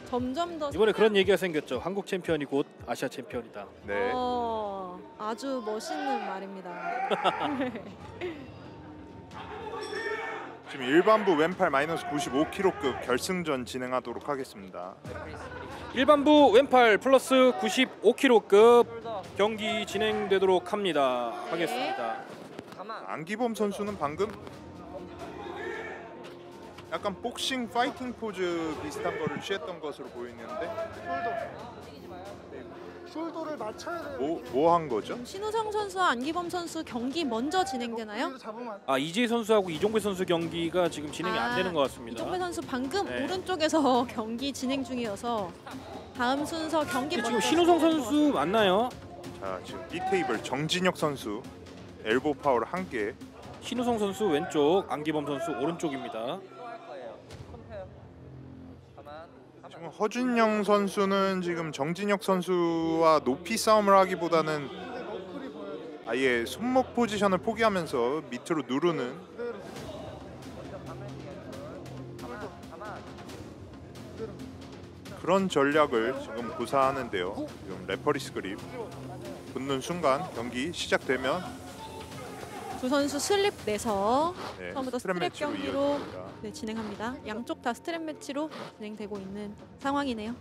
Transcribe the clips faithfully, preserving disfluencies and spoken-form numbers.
점점 더 이번에 그런 얘기가 생겼죠. 한국 챔피언이 곧 아시아 챔피언이다. 네. 어, 아주 멋있는 말입니다. 지금 일반부 왼팔 마이너스 구십오 킬로그램급 결승전 진행하도록 하겠습니다. 일반부 왼팔 플러스 구십오 킬로그램급 경기 진행되도록 합니다. 네. 하겠습니다. 안기범 선수는 방금 약간 복싱 파이팅 포즈 비슷한 거를 취했던 것으로 보이는데 숄더를 맞춰야 돼요. 뭐 뭐 한 거죠? 신우성 선수와 안기범 선수 경기 먼저 진행되나요? 여기를 잡으면 안- 아 이재희 선수하고 이종배 선수 경기가 지금 진행이 아, 안 되는 것 같습니다. 이종배 선수 방금 네. 오른쪽에서 경기 진행 중이어서 다음 순서 경기 지금 먼저 신우성 진행될 것 선수 맞나요? 자 지금 B 테이블 정진혁 선수 엘보 파워를 한 개. 신우성 선수 왼쪽, 안기범 선수 오른쪽입니다. 지금 허준영 선수는 지금 정진혁 선수와 높이 싸움을 하기보다는 아예 손목 포지션을 포기하면서 밑으로 누르는 그런 전략을 지금 구사하는데요. 지금 레퍼리스 그립 붙는 순간 경기 시작되면 두 선수 슬립 내서 네, 처음부터 스트랩 스트랩 매치로 경기로 이어집니다. 네, 진행합니다. 양쪽 다 스트랩 매치로 진행되고 있는 상황이네요.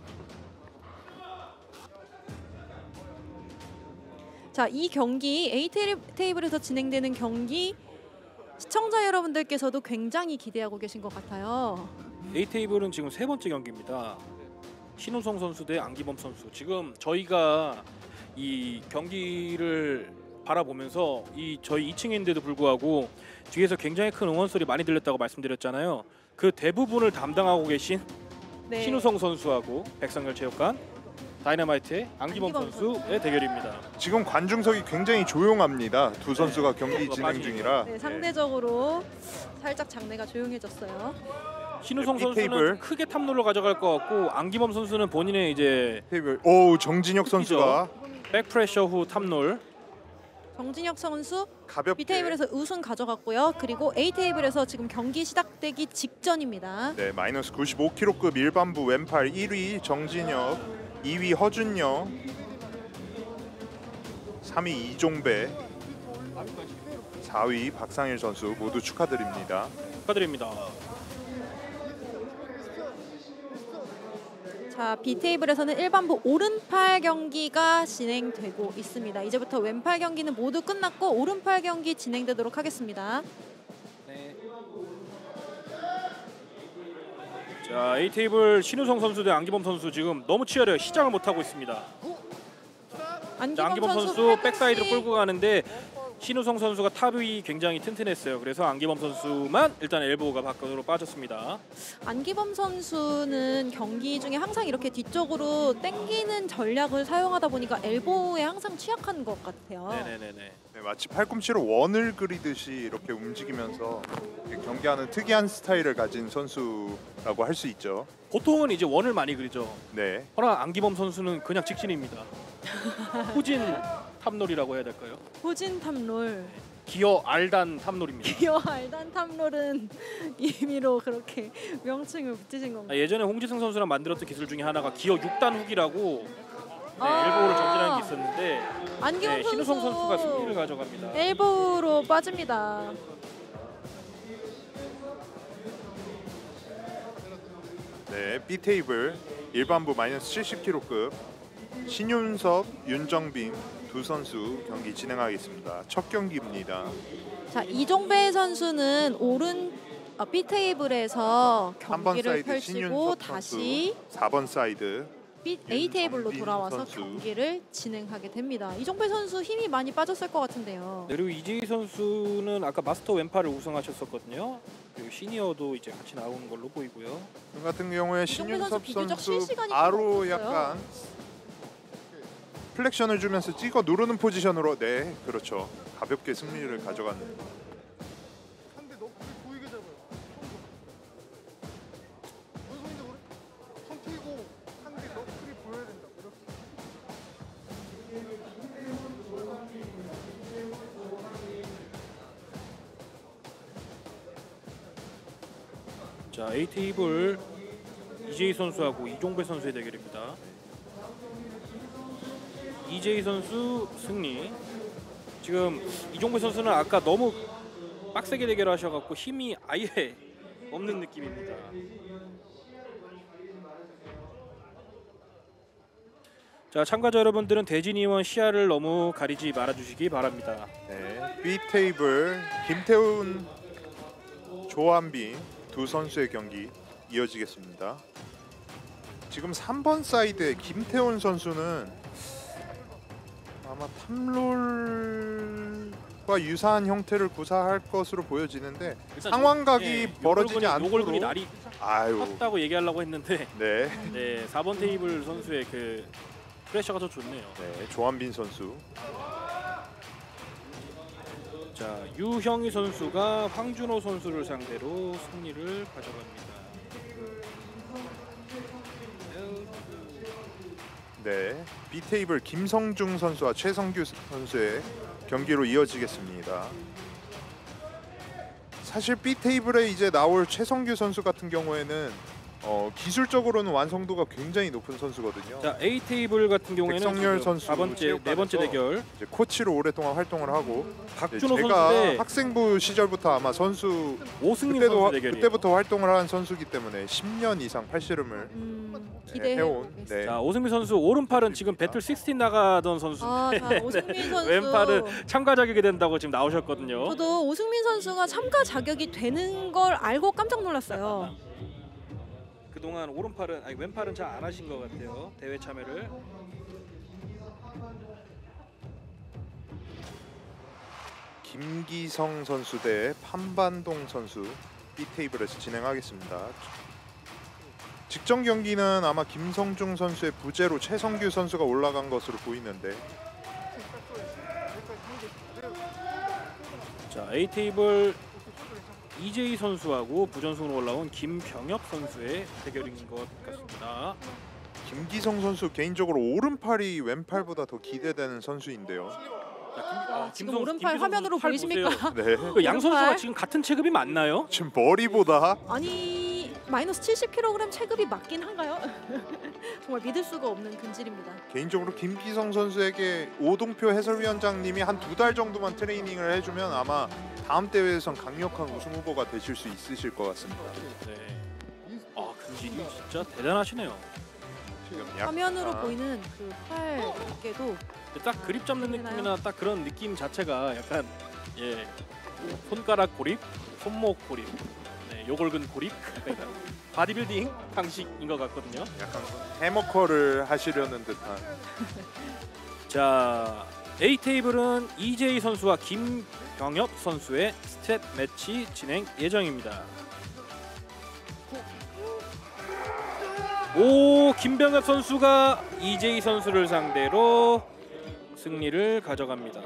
자, 이 경기 A 테이블에서 진행되는 경기 시청자 여러분들께서도 굉장히 기대하고 계신 것 같아요. A 테이블은 지금 세 번째 경기입니다. 신우성 선수 대 안기범 선수. 지금 저희가 이 경기를 바라보면서 이 저희 이 층인데도 불구하고 뒤에서 굉장히 큰 응원 소리 많이 들렸다고 말씀드렸잖아요. 그 대부분을 담당하고 계신 네. 신우성 선수하고 백성열 체육관 다이너마이트의 안기범 안기범 선수의 대결입니다. 지금 관중석이 굉장히 조용합니다. 두 선수가 경기 뭐 진행 빠지니까. 중이라 네, 상대적으로 살짝 장내가 조용해졌어요. 신우성 이 선수는 테이블. 크게 탑롤로 가져갈 것 같고 안기범 선수는 본인의 이제 테이블. 오 정진혁 선수가 백프레셔 후 탑롤. 정진혁 선수 가볍게 B 테이블에서 우승 가져갔고요. 그리고 A 테이블에서 지금 경기 시작되기 직전입니다. 네 마이너스 구십오 킬로그램급 일반부 왼팔 일 위 정진혁, 이 위 허준영, 삼 위 이종배, 사 위 박상일 선수 모두 축하드립니다. 축하드립니다. 자, B 테이블에서는 일반부 오른팔 경기가 진행되고 있습니다. 이제부터 왼팔 경기는 모두 끝났고 오른팔 경기 진행되도록 하겠습니다. 네. 자, A 테이블 신우성 선수 대 안기범 선수 지금 너무 치열해요. 시작을 못 하고 있습니다. 자, 안기범, 안기범 선수, 선수 팔 백사이드로 시 끌고 가는데 신우성 선수가 탑이 굉장히 튼튼했어요. 그래서 안기범 선수만 일단 엘보가 바깥으로 빠졌습니다. 안기범 선수는 경기 중에 항상 이렇게 뒤쪽으로 당기는 전략을 사용하다 보니까 엘보에 항상 취약한 것 같아요. 네네네네. 네, 마치 팔꿈치로 원을 그리듯이 이렇게 움직이면서 이렇게 경기하는 특이한 스타일을 가진 선수라고 할 수 있죠. 보통은 이제 원을 많이 그리죠. 네, 허나 안기범 선수는 그냥 직진입니다. 후진 탑롤이라고 해야 될까요? 후진 탑롤. 기어 알단 탑롤입니다. 기어 알단 탑롤은 임의로 그렇게 명칭을 붙이신 아, 건가요? 예전에 홍지승 선수랑 만들었던 기술 중에 하나가 기어 육 단 훅이라고 네, 아. 엘보를 전진하는 게 있었는데 안기범 네, 선수 신우성 선수가 승리를 가져갑니다. 엘보로 빠집니다. 네 B 테이블 일반부 마이너스 칠십 킬로그램급 신윤섭, 윤정빈 두 선수 경기 진행하겠습니다. 첫 경기입니다. 자, 이종배 선수는 오른 어, B 테이블에서 삼 번 경기를 사이드 펼치고 신윤섭 다시 선수, 사 번 사이드 B, A 테이블로 윤정빈 돌아와서 선수. 경기를 진행하게 됩니다. 이종배 선수 힘이 많이 빠졌을 것 같은데요. 네, 그리고 이재희 선수는 아까 마스터 왼팔을 우승하셨었거든요. 그리고 시니어도 이제 같이 나오는 걸로 보이고요. 그 같은 경우에 이종배 신윤섭 선수 비교적 선수 실시간이 바로 좀 없었어요. 약간 플렉션을 주면서 찍어 누르는 포지션으로 네 그렇죠 가볍게 승리를 가져갔네요. 한대 너프 보이게 잡아요. 손 줘. 손 튀고 한대 너프리 보여야 된다. 이렇게. 자, A 테이블 이제이 선수하고 이종배 선수의 대결입니다. 이제이 선수 승리. 지금 이종배 선수는 아까 너무 빡세게 대결하셔갖고 힘이 아예 없는 느낌입니다. 자, 참가자 여러분들은 대진이원 시야를 너무 가리지 말아주시기 바랍니다. 네, B 테이블 김태훈, 조한빈 두 선수의 경기 이어지겠습니다. 지금 삼 번 사이드의 김태훈 선수는 아마 탐롤과 유사한 형태를 구사할 것으로 보여지는데 일단 상황각이 예, 벌어지지 요걸근이- 요걸근이 않도록 날이 아유 컸다고 얘기하려고 했는데 네, 네, 사 번 테이블 선수의 그 프레셔가 더 좋네요. 네 조한빈 선수 자, 유형희 선수가 황준호 선수를 상대로 승리를 가져갑니다. 네 B 테이블 김성중 선수와 최성규 선수의 경기로 이어지겠습니다. 사실 B 테이블에 이제 나올 최성규 선수 같은 경우에는 어, 기술적으로는 완성도가 굉장히 높은 선수거든요. 자, A 테이블 같은 경우에는 백성열 지금 선수 사 번째, 네 번째 체육관에서 대결 이제 코치로 오랫동안 활동을 하고 박준호 제가 선수 대 학생부 시절부터 아마 선수 오승민 그때도 선수 화- 대결이에요. 그때부터 활동을 한 선수기 때문에 십 년 이상 팔씨름을 음, 네, 기대해 해온 보겠습니다. 네. 자, 오승민 선수 오른팔은 지금 배틀 십육 나가던 선수인데 아, 자, 오승민 선수. 왼팔은 참가 자격이 된다고 지금 나오셨거든요. 저도 오승민 선수가 참가 자격이 되는 걸 알고 깜짝 놀랐어요. 그동안 오른팔은 아니 왼팔은 잘 안 하신 것 같아요. 대회 참여를. 김기성 선수 대 판반동 선수 B 테이블에서 진행하겠습니다. 직전 경기는 아마 김성중 선수의 부재로 최성규 선수가 올라간 것으로 보이는데 자, A 테이블 이제이 선수하고 부전승으로 올라온 김병엽 선수의 대결인 것 같습니다. 김기성 선수 개인적으로 오른팔이 왼팔보다 더 기대되는 선수인데요. 자, 김, 아, 지금 김성- 오른팔 김기성 화면으로 팔 보이십니까? 보세요. 네. 그 양 선수가 오른팔. 지금 같은 체급이 맞나요? 지금 머리보다 아니 마이너스 칠십 킬로그램 체급이 맞긴 한가요? 정말 믿을 수가 없는 근질입니다. 개인적으로 김기성 선수에게 오동표 해설위원장님이 한 두 달 정도만 트레이닝을 해주면 아마 다음 대회에선 강력한 우승 후보가 되실 수 있으실 것 같습니다. 네. 아, 근질이 진짜 대단하시네요. 지금 약 화면으로 아, 보이는 그 팔 두께도 딱 그립 잡는 보이나요? 느낌이나 딱 그런 느낌 자체가 약간 예 손가락 고립, 손목 고립, 네, 요골근 고립, 약간 바디빌딩 방식인 것 같거든요. 약간 해머커를 하시려는 듯한 자, A 테이블은 이제이 선수와 김병엽 선수의 스텝 매치 진행 예정입니다. 오, 김병엽 선수가 이제이 선수를 상대로 승리를 가져갑니다.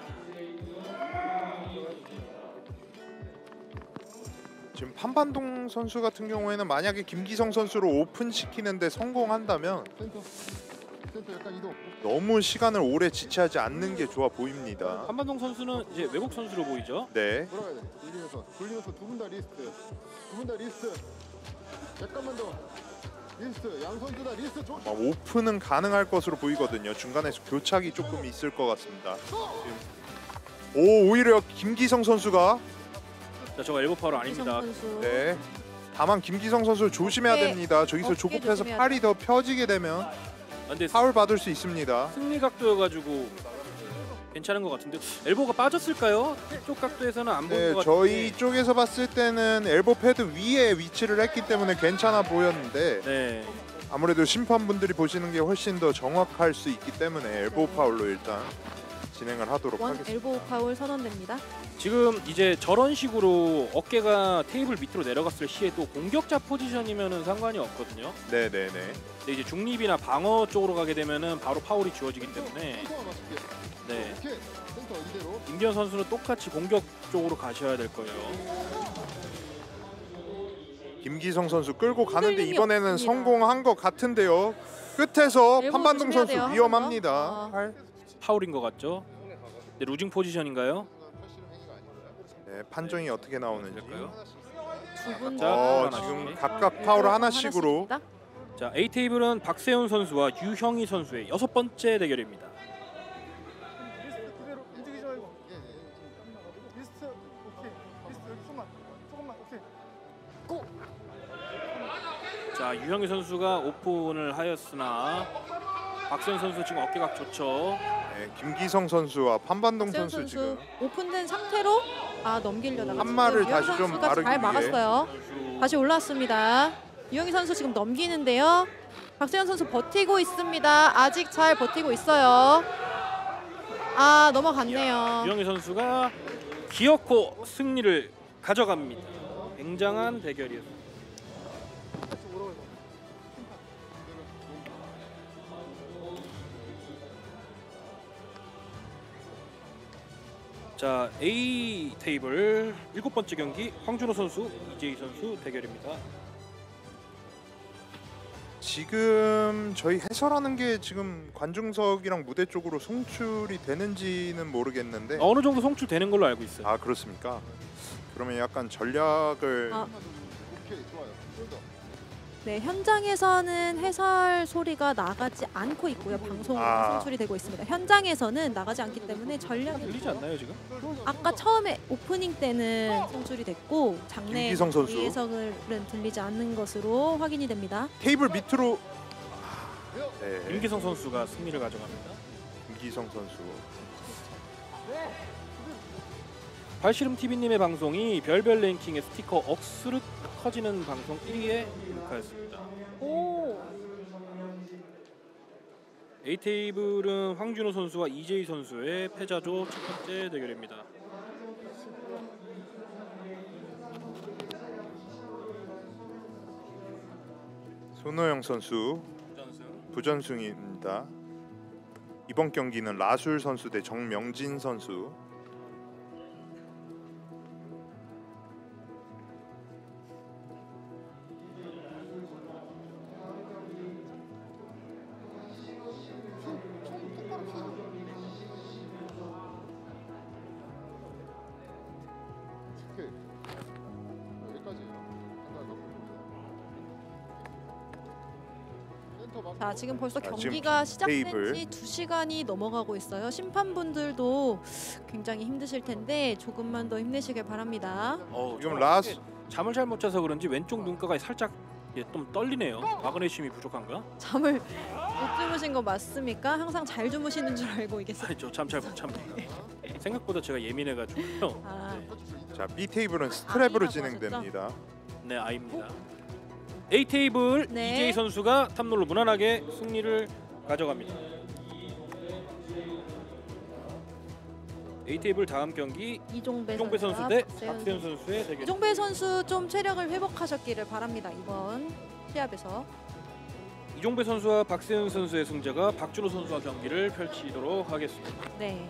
지금 판반동 선수 같은 경우에는 만약에 김기성 선수를 오픈시키는데 성공한다면 센터 센터 약간 이동. 너무 시간을 오래 지체하지 않는 게 좋아 보입니다. 한반동 선수는 이제 외국 선수로 보이죠. 네, 돌아가야 돼. 돌리면서 돌리면서 두 분 다 리스트. 두 분 다 리스트. 잠깐만 더. 리스트. 양 선수 다 리스트. 조... 아, 오픈은 가능할 것으로 보이거든요. 중간에서 교착이 조금 있을 것 같습니다. 지금. 오, 오히려 김기성 선수가 자, 저거 엘보 파울 이성 아닙니다. 선수. 네. 다만 김기성 선수 조심해야 어깨, 됩니다. 저기서 어깨 조급해서 조심해야 팔이 더 펴지게 되면 아, 근데 파울 받을 수 있습니다. 승리 각도여가지고 괜찮은 것 같은데 엘보가 빠졌을까요? 쪽 각도에서는 안 보인 네, 것 저희 같은데. 쪽에서 봤을 때는 엘보 패드 위에 위치를 했기 때문에 괜찮아 보였는데 네. 아무래도 심판분들이 보시는 게 훨씬 더 정확할 수 있기 때문에 엘보 파울로 일단 진행을 하도록 원 하겠습니다. 엘보 파울 선언됩니다. 지금 이제 저런 식으로 어깨가 테이블 밑으로 내려갔을 시에 또 공격자 포지션이면은 상관이 없거든요. 네, 네, 네. 근데 이제 중립이나 방어 쪽으로 가게 되면은 바로 파울이 주어지기 때문에 센터만 맞출게. 네. 오케이. 센터 이대로. 임기현 선수는 똑같이 공격 쪽으로 가셔야 될 거예요. 김기성 선수 끌고 가는데 흔들림이 이번에는 없습니다. 성공한 것 같은데요. 끝에서 엘보 판반동 조심해야 선수 돼요, 한 위험합니다. 번 더. 팔. 파울인 것 같죠? 네, 루징 포지션인가요? 네, 판정이 어떻게 나오는지. 될까요? 두분 자, 어, 하나씩. 지금 각각 파울 하나씩으로 자, A 테이블은 박세훈 선수와 유형희 선수의 여섯 번째 대결입니다. 리스트 그대로 움직이지 말고. 예, 예. 리스트 오케이. 리스트 여기 조금만. 조금만 오케이. 고. 자, 유형희 선수가 오픈을 하였으나 박세훈 선수 지금 어깨각 좋죠. 네, 김기성 선수와 판반동 박세훈 선수, 선수 지금 오픈된 상태로 아 넘기려다가 한 말을 지금 유영희 다시 좀 선수가 마르기 잘 위해. 막았어요. 선수 다시 올라왔습니다. 유영희 선수 지금 넘기는데요. 박세현 선수 버티고 있습니다. 아직 잘 버티고 있어요. 아 넘어갔네요. 유형희 선수가 기어코 승리를 가져갑니다. 굉장한 대결이었습니다. 다시 오라고. 자, A 테이블 일곱 번째 경기 황준호 선수, 이재희 선수 대결입니다. 지금 저희 해설하는 게 지금 관중석이랑 무대 쪽으로 송출이 되는지는 모르겠는데 어느 정도 송출되는 걸로 알고 있어요. 아 그렇습니까? 그러면 약간 전략을 아. 오케이 좋아요. 홀더. 네 현장에서는 해설 소리가 나가지 않고 있고요. 방송으로 아. 송출이 되고 있습니다. 현장에서는 나가지 않기 때문에 전략이 들리지 않나요 지금? 아까 처음에 오프닝 때는 송출이 됐고 장내 김기성 선수. 위에서는 들리지 않는 것으로 확인이 됩니다. 테이블 밑으로 네, 김기성 선수가 승리를 가져갑니다. 김기성 선수 발시름 티비님의 방송이 별별 랭킹의 스티커 억수르 커지는 방송 일 위에 입각하였습니다. 오. A 테이블은 황준호 선수와 이재희 선수의 패자조 첫 번째 대결입니다. 손호영 선수 부전승입니다. 이번 경기는 라술 선수 대 정명진 선수. 오케이. 여기까지. 센터 막. 자 지금 벌써 자, 경기가 시작된 테이블. 지 두 시간이 넘어가고 있어요. 심판분들도 굉장히 힘드실 텐데 조금만 더 힘내시길 바랍니다. 어, 지금 저 라스 잠을 잘못 자서 그런지 왼쪽 눈가가 살짝 예, 좀 떨리네요. 마그네슘이 부족한가? 잠을 못 주무신 거 맞습니까? 항상 잘 주무시는 줄 알고 있겠어요. 아니, 저 잠 잘 못 잡니다. 생각보다 제가 예민해가지고요. 아, 자 B 테이블은 스트랩으로 아이라고 진행됩니다. 네, 아입니다. A 테이블 네. 이재희 선수가 탑롤로 무난하게 승리를 가져갑니다. A 테이블 다음 경기 이종배, 이종배 선수 선수와 대 박세현 박세현 선수의 대결. 이종배 선수 좀 체력을 회복하셨기를 바랍니다. 이번 시합에서. 이종배 선수와 박세현 선수의 승자가 박준호 선수와 경기를 펼치도록 하겠습니다. 네.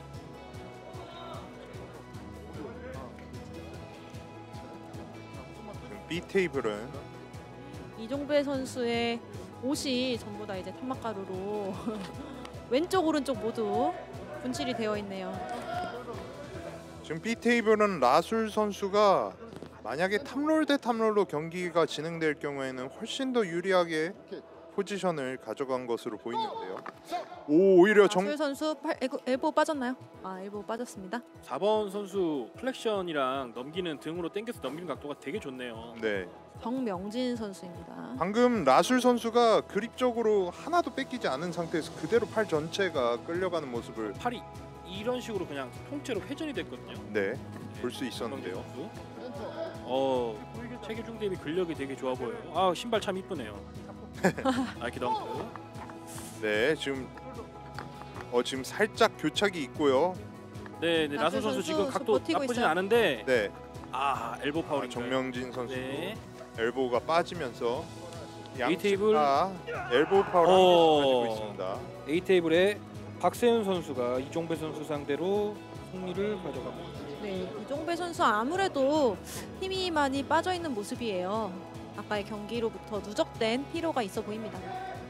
지금 B 테이블은 이종배 선수의 옷이 전부 다 이제 탄막가루로 왼쪽 오른쪽 모두 분칠이 되어 있네요. 지금 B 테이블은 라술 선수가 만약에 탑롤 대 탑롤로 경기가 진행될 경우에는 훨씬 더 유리하게 포지션을 가져간 것으로 보이는데요. 오 오히려 정 정... 선수 팔, 엘보, 엘보 빠졌나요? 아 엘보 빠졌습니다. 사 번 선수 플렉션이랑 넘기는 등으로 당겨서 넘기는 각도가 되게 좋네요. 네. 정명진 선수입니다. 방금 라술 선수가 그립적으로 하나도 뺏기지 않은 상태에서 그대로 팔 전체가 끌려가는 모습을 팔이 이런 식으로 그냥 통째로 회전이 됐거든요. 네, 볼 수 있었는데요. 정명진 선수. 어, 체계중 대비 근력이 되게 좋아 보여요. 아, 신발 참 이쁘네요. 나이키 덩크. 네, 지금 어 지금 살짝 교착이 있고요. 네, 네 나순 나순 선수 선수 지금 각도 버티고 나쁘진 있어요. 않은데 네, 아, 엘보 아, 파울인가요? 정명진 선수 네. 엘보가 빠지면서 양측 테이블. 다 엘보 파울 어. 가지고 있습니다. A 테이블에 박세훈 선수가 이종배 선수 상대로 승리를 가져갑니다. 네, 이종배 선수 아무래도 힘이 많이 빠져 있는 모습이에요. 아까의 경기로부터 누적된 피로가 있어 보입니다.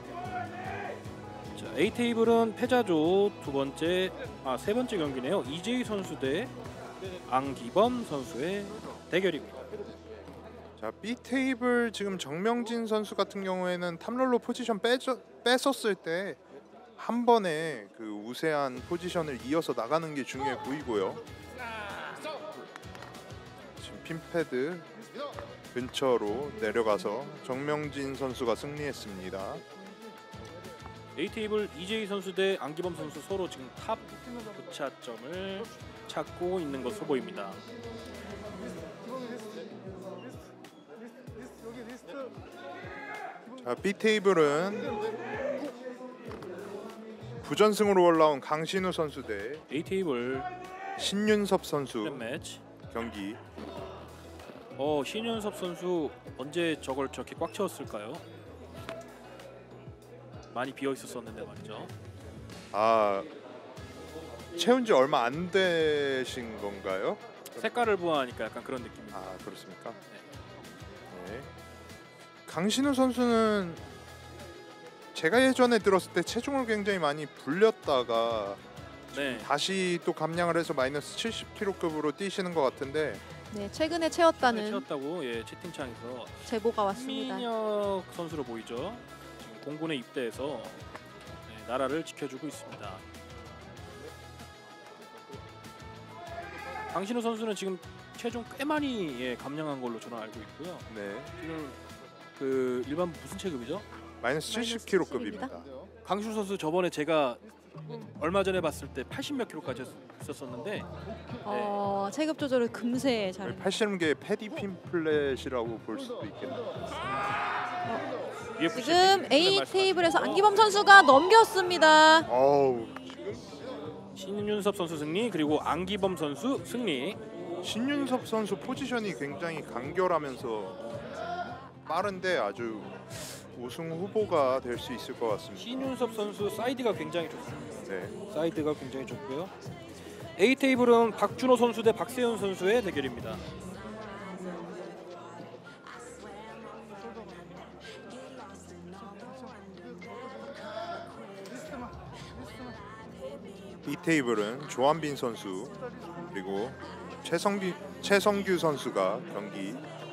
자, A 테이블은 패자조 두 번째 아 세 번째 경기네요. 이재희 선수 대 안기범 선수의 대결입니다. 자, B 테이블 지금 정명진 선수 같은 경우에는 탑롤러 포지션 빼져, 뺐었을 때 한 번에 그 우세한 포지션을 이어서 나가는 게 중요해 보이고요. 지금 핀패드 근처로 내려가서 정명진 선수가 승리했습니다. A 테이블 이제이 선수 대 안기범 선수 서로 지금 탑 교차점을 찾고 있는 것으로 보입니다. 기범이 리스트. 리스트. 리스트. 여기 리스트. 자, B 테이블은 부전승으로 올라온 강신우 선수 대 A 테이블 신윤섭 선수 매치. 경기. 어 신윤섭 선수 언제 저걸 저렇게 꽉 채웠을까요? 많이 비어 있었었는데 말이죠. 아, 채운 지 얼마 안 되신 건가요? 색깔을 보아하니까 약간 그런 느낌입니다. 아, 그렇습니까? 네. 강신우 선수는 제가 예전에 들었을 때 체중을 굉장히 많이 불렸다가 네. 다시 또 감량을 해서 마이너스 칠십 킬로급으로 뛰시는 것 같은데 네, 최근에 채웠다는 채웠다고 예 채팅창에서 제보가 왔습니다. 민혁 선수로 보이죠. 지금 공군에 입대해서 네, 나라를 지켜주고 있습니다. 강신우 선수는 지금 체중 꽤 많이 예, 감량한 걸로 저는 알고 있고요. 네, 지금 그 일반 무슨 체급이죠? 마이너스 칠십 킬로급입니다. 강신우 선수 저번에 제가 얼마 전에 봤을 때 팔십 몇 킬로까지 했었었는데 어, 체급 조절을 금세 잘. 팔십 개 패디 핀 플랫이라고 볼 수도 있겠네요. 유에프씨 지금 A 말씀하셨죠? 테이블에서 안기범 선수가 넘겼습니다. 어우, 신윤섭 선수 승리 그리고 안기범 선수 승리. 신윤섭 선수 포지션이 굉장히 간결하면서 빠른데 아주 우승 후보가 될 수 있을 것 같습니다. 신윤섭 선수 사이드가 굉장히 좋습니다. 네, 사이드가 굉장히 좋고요. A 테이블은 박준호 선수 대 박세훈 선수의 대결입니다. 리스트만. 리스트만. B 테이블은 조한빈 선수 그리고 최성규 최성규 선수가 경기.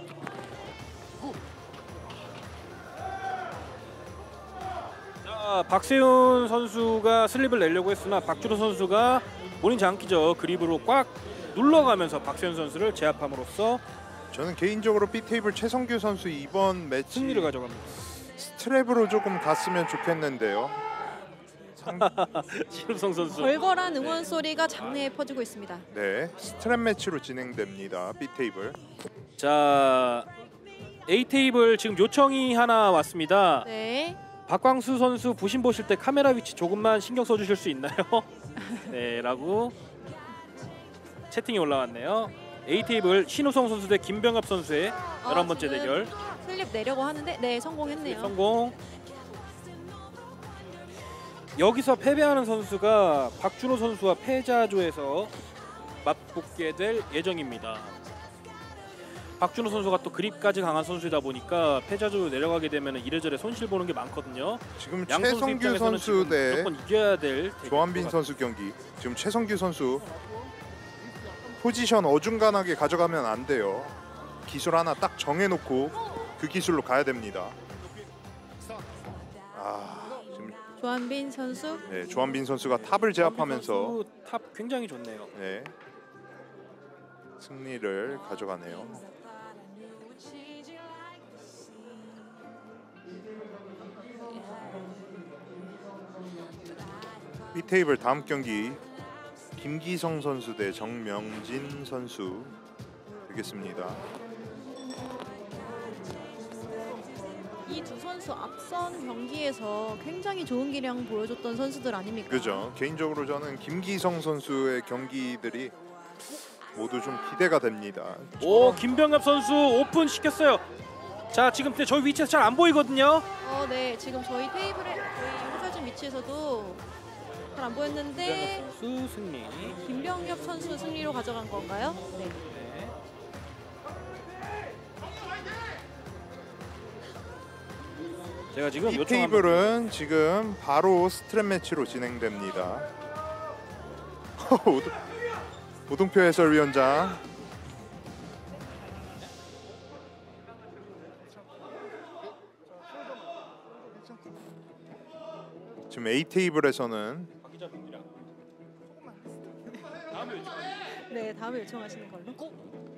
자, 박세훈 선수가 슬립을 내려고 했으나 박준호 선수가 본인 장기죠 그립으로 꽉 눌러가면서 박세훈 선수를 제압함으로써 저는 개인적으로 B 테이블 최성규 선수 이번 매치 승리를 가져갑니다. 스트랩으로 조금 갔으면 좋겠는데요. 상... 신우성 선수. 걸걸한 응원 소리가 장내에 퍼지고 있습니다. 네, 스트랩 매치로 진행됩니다. B 테이블. 자, A 테이블 지금 요청이 하나 왔습니다. 네. 박광수 선수 부심 보실 때 카메라 위치 조금만 신경 써주실 수 있나요? 네, 라고 채팅이 올라왔네요. A 테이블 신우성 선수 대 김병엽 선수의 열한 번째 어, 지금 대결 슬립 내려고 하는데 네 성공했네요. 성공. 여기서 패배하는 선수가 박준호 선수와 패자조에서 맞붙게 될 예정입니다. 박준호 선수가 또 그립까지 강한 선수이다 보니까 패자조로 내려가게 되면 이래저래 손실 보는 게 많거든요. 지금 양 선수 최성규 입장에서는 선수 지금 대 무조건 이겨야 될 조한빈 선수 경기. 지금 최성규 선수 포지션 어중간하게 가져가면 안 돼요. 기술 하나 딱 정해놓고 그 기술로 가야 됩니다. 아, 지금 조한빈 선수. 네, 조한빈 선수가 탑을 제압하면서 선수 탑 굉장히 좋네요. 네, 승리를 가져가네요. B 테이블 다음 경기 김기성 선수 대 정명진 선수 되겠습니다. 이 두 선수 앞선 경기에서 굉장히 좋은 기량 보여줬던 선수들 아닙니까? 그죠. 개인적으로 저는 김기성 선수의 경기들이 모두 좀 기대가 됩니다. 오, 김병엽 선수 오픈 시켰어요. 자, 지금 근데 저희 위치에서 잘 안 보이거든요. 어, 네. 지금 저희 테이블에 저희 해설진 위치에서도 잘 안 보였는데 김병엽 선수 승리. 김병엽 선수 승리로 가져간 건가요? 네. 네. 제가 지금 이 요청한 테이블은 지금 바로 스트랩 매치로 진행됩니다. 오동- 오동표 해설위원장 지금 A 테이블에서는 박 기자분이랑 네, 다음에 요청하시는 걸로.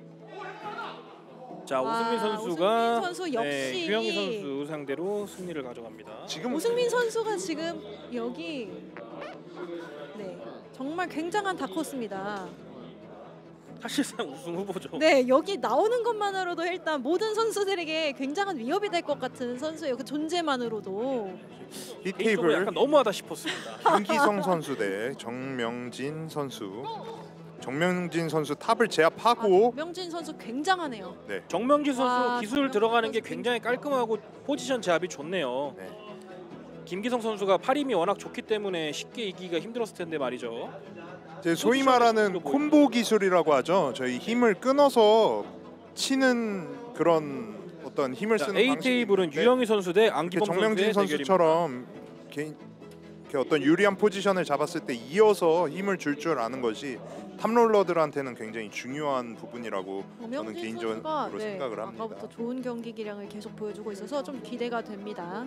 자 와, 오승민 선수가 오승민 선수 역시 네, 유영희 선수 상대로 승리를 가져갑니다. 지금 오승민 선수가 지금 여기 네 정말 굉장한 다크호스입니다. 사실상 우승 후보죠. 네, 여기 나오는 것만으로도 일단 모든 선수들에게 굉장한 위협이 될 것 같은 선수예요. 그 존재만으로도. B 개인적으로 테이블 약간 너무하다 싶었습니다. 김기성 선수 대 정명진 선수. 정명진 선수 탑을 제압하고 아, 명진 선수 굉장하네요. 정명진 선수 와, 기술 정명진 들어가는 게 선수 굉장히 깔끔하고 포지션 제압이 좋네요. 네. 김기성 선수가 팔 힘이 워낙 좋기 때문에 쉽게 이기기가 힘들었을 텐데 말이죠. 제 소위 말하는 포지션이 콤보 기술이라고 하죠. 저희 힘을 끊어서 치는 그런 어떤 힘을 자, 쓰는 A 방식인데 테이블은 유영희 선수 대 이렇게 안기범 정명진 선수의 선수처럼 개인 이렇게 어떤 유리한 포지션을 잡았을 때 이어서 힘을 줄 줄 아는 것이 탑롤러들한테는 굉장히 중요한 부분이라고 저는 명진 개인적으로 선수가 네, 생각을 합니다. 아까부터 좋은 경기 기량을 계속 보여주고 있어서 좀 기대가 됩니다.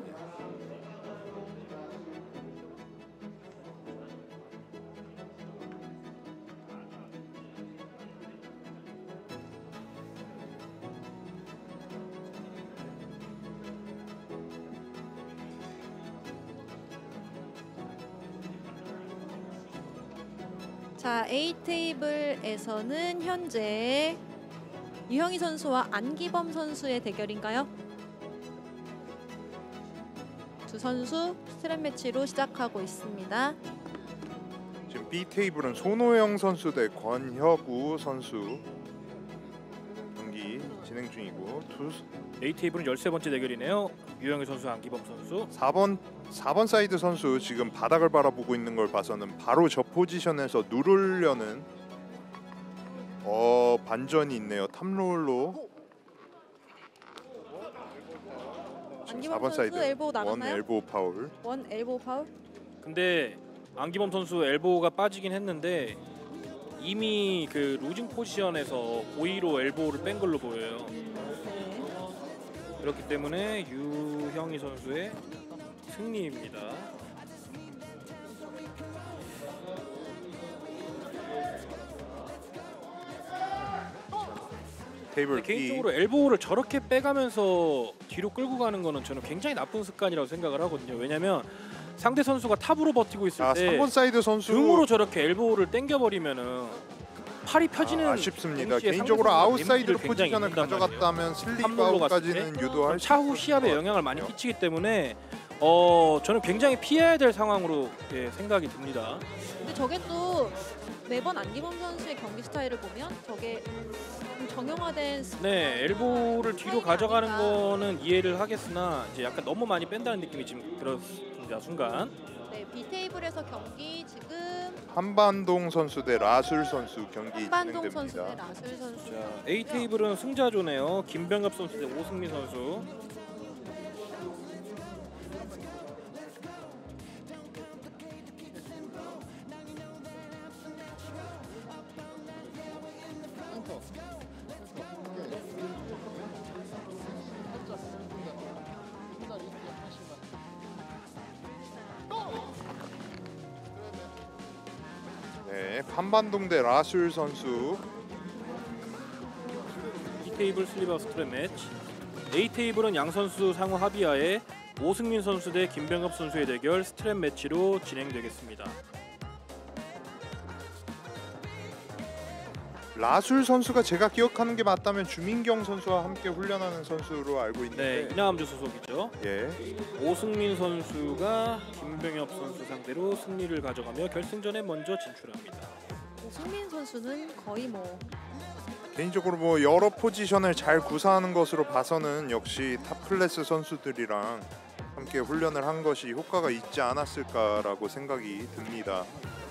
자, A 테이블에서는 현재 유형희 선수와 안기범 선수의 대결인가요? 두 선수 스트랩 매치로 시작하고 있습니다. 지금 B 테이블은 손호영 선수 대 권혁우 선수 경기 진행 중이고 두 A 테이블은 열세 번째 대결이네요. 유영희 선수, 안기범 선수. 사 번 사 번 사이드 선수 지금 바닥을 바라보고 있는 걸 봐서는 바로 저 포지션에서 누르려는 어 반전이 있네요. 탑롤로 안기범 사 번 선수 사이드 엘보우 원 나갔나요? 엘보 파울. 원 엘보우 파울? 근데 안기범 선수 엘보우가 빠지긴 했는데 이미 그 루징 포지션에서 고의로 엘보우를 뺀 걸로 보여요. 네. 그렇기 때문에 유형희 선수의 승리입니다. 테이블 근데 B 개인적으로 엘보우를 저렇게 빼가면서 뒤로 끌고 가는 거는 저는 굉장히 나쁜 습관이라고 생각을 하거든요. 왜냐면 상대 선수가 탑으로 버티고 있을 아, 때 삼 번 사이드 선수 등으로 저렇게 엘보우를 당겨버리면은 팔이 펴지는 아, 아쉽습니다. 동시에 개인적으로 상대 선수가 아웃사이드로 데미지를 굉장히 포지션을 입는단 말이에요. 가져갔다면 슬립 탑롤로 갔을 아웃까지는 때 유도할 수 차후 있을 시합에 것 영향을 많이 같아요. 끼치기 때문에 어 저는 굉장히 피해야 될 상황으로 예, 생각이 듭니다. 근데 저게 또 매번 안기범 선수의 경기 스타일을 보면 저게 좀 정형화된 스- 네, 엘보를 뒤로 스타일이 가져가는 아닌가. 거는 이해를 하겠으나 이제 약간 너무 많이 뺀다는 느낌이 지금 들었습니다. 순간. 네, B 테이블에서 경기 지금 한반동 선수 대 라술 선수 경기 한반동 선수 대 진행됩니다. 라술 선수. 자, A 테이블은 승자조네요. 김병엽 선수 대 오승민 선수. 네, 한반동 대 라술 선수 B 테이블 슬리버 스트랩 매치. A 테이블은 양 선수 상호 합의하에 오승민 선수 대 김병엽 선수의 대결 스트랩 매치로 진행되겠습니다. 라술 선수가 제가 기억하는 게 맞다면 주민경 선수와 함께 훈련하는 선수로 알고 네, 있는데 이나함주 소속이죠. 예, 오승민 선수가 김병엽 선수 상대로 승리를 가져가며 결승전에 먼저 진출합니다. 오승민 선수는 거의 뭐 개인적으로 뭐 여러 포지션을 잘 구사하는 것으로 봐서는 역시 탑 클래스 선수들이랑 함께 훈련을 한 것이 효과가 있지 않았을까라고 생각이 듭니다.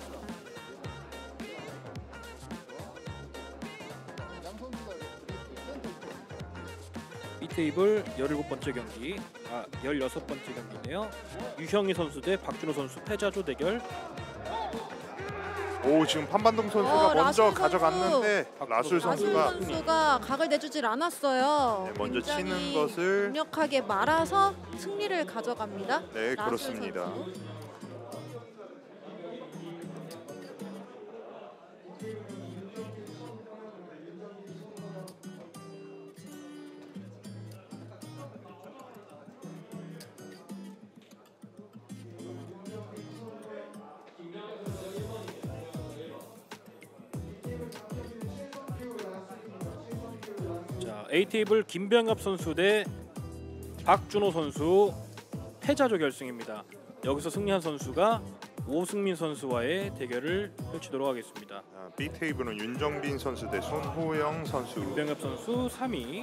B 테이블 열일곱 번째 경기, 아 열여섯 번째 경기네요. 유형희 선수 대 박준호 선수 패자조 대결. 오 지금 판반동 선수가 어, 먼저 라술 선수. 가져갔는데 라술 라술 선수가 선수가 각을 내주질 않았어요. 네, 먼저 굉장히 치는 것을 강력하게 말아서 승리를 가져갑니다. 네 라술 그렇습니다. 선수. 자, A 테이블 김병엽 선수 대 박준호 선수 패자조 결승입니다. 여기서 승리한 선수가 오승민 선수와의 대결을 펼치도록 하겠습니다. 아, B 테이블은 윤정빈 선수 대 손호영 선수. 김병엽 선수 삼 위.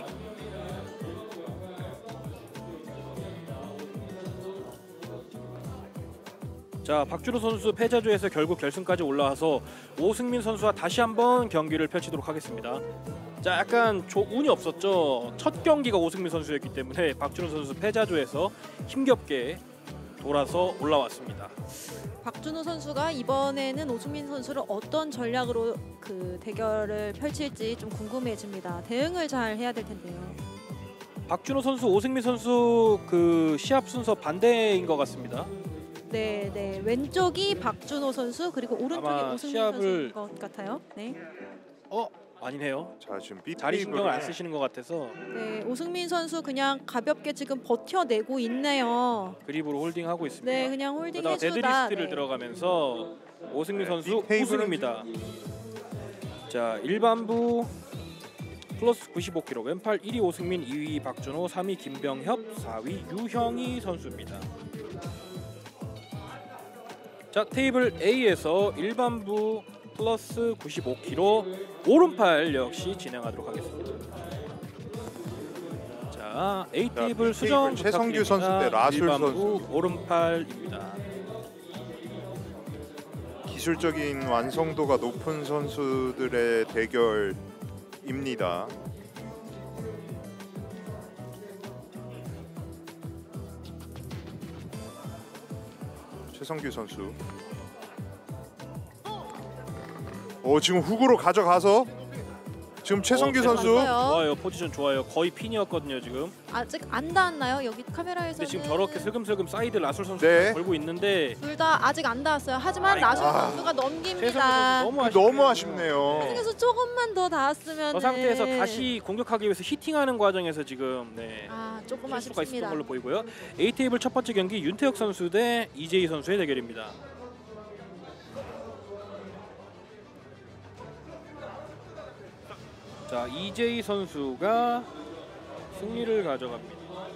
자, 박준호 선수 패자조에서 결국 결승까지 올라와서 오승민 선수와 다시 한번 경기를 펼치도록 하겠습니다. 자, 약간 조, 운이 없었죠. 첫 경기가 오승민 선수였기 때문에 박준호 선수 패자조에서 힘겹게 돌아서 올라왔습니다. 박준호 선수가 이번에는 오승민 선수를 어떤 전략으로 그 대결을 펼칠지 좀 궁금해집니다. 대응을 잘 해야 될 텐데요. 박준호 선수, 오승민 선수 그 시합 순서 반대인 것 같습니다. 네, 네. 왼쪽이 박준호 선수 그리고 오른쪽이 아마 오승민 시합을- 선수인 것 같아요. 네. 어? 아니네요. 자 지금 B 자리 신경을 안 테이블에 쓰시는 것 같아서 네, 오승민 선수 그냥 가볍게 지금 버텨내고 있네요. 그립으로 홀딩하고 있습니다. 네, 그냥 홀딩 그러다가 해주다. 데드리스트를 네. 들어가면서 오승민 네, 선수 이 테이블은 우승입니다. 자, 일반부 플러스 구십오 킬로그램 왼팔 일 위 오승민, 이 위 박준호, 삼 위 김병협, 사 위 유형희 선수입니다. 자, 테이블 A에서 일반부 플러스 구십오 킬로그램 오른팔 역시 진행하도록 하겠습니다. 자, A 자, 테이블 B 수정 테이블 최성규 선수 대 부탁드립니다. 라술 일반부 선수. 오른팔입니다. 기술적인 완성도가 높은 선수들의 대결입니다. 최성규 선수. 오 지금 훅으로 가져가서 지금 최성규 어, 선수 좋았어요. 좋아요. 포지션 좋아요. 거의 핀이었거든요 지금. 아직 안 닿았나요? 여기 카메라에서는. 근데 지금 저렇게 슬금슬금 사이드 라술 선수가 네. 걸고 있는데 둘 다 아직 안 닿았어요. 하지만 아이고. 라술 아. 선수가 최성규 넘깁니다. 선수 너무 아쉽네요. 너무 아쉽네요. 그래서 조금만 더 닿았으면 저 상태에서 다시 공격하기 위해서 히팅하는 과정에서 지금 네. 아 조금 실수가 있었던 아쉽습니다. 걸로 보이고요. A 테이블 첫 번째 경기 윤태혁 선수 대 이재희 선수의 대결입니다. 자, 이재희 선수가 승리를 가져갑니다.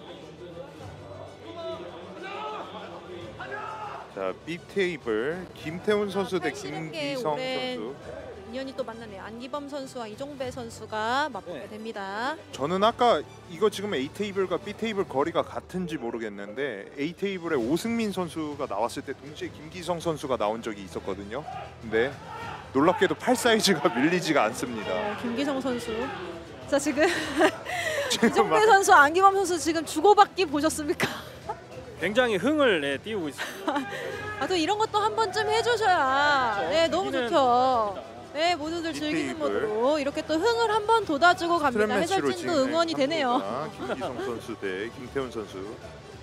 자 B 테이블 김태훈 선수 대 팔씨름계 김기성 오랜 선수. 인연이 또 만나네요. 안기범 선수와 이종배 선수가 맞붙게 네. 됩니다. 저는 아까 이거 지금 A 테이블과 B 테이블 거리가 같은지 모르겠는데 A 테이블에 오승민 선수가 나왔을 때 동시에 김기성 선수가 나온 적이 있었거든요. 근데 놀랍게도 팔 사이즈가 밀리지가 않습니다. 어, 김기성 선수. 자 지금 지금 이종배 막 선수, 안기범 선수 지금 주고받기 보셨습니까? 굉장히 흥을 네, 띄우고 있습니다. 아 또 이런 것도 한 번쯤 해주셔야 그렇죠. 네 너무 즐기는 좋죠. 네 모두들 이 즐기는 테이블. 모드로 이렇게 또 흥을 한 번 돋아주고 갑니다. 트랩매치로 해설진도 응원이 되네요. 김기성 선수 대 김태훈 선수.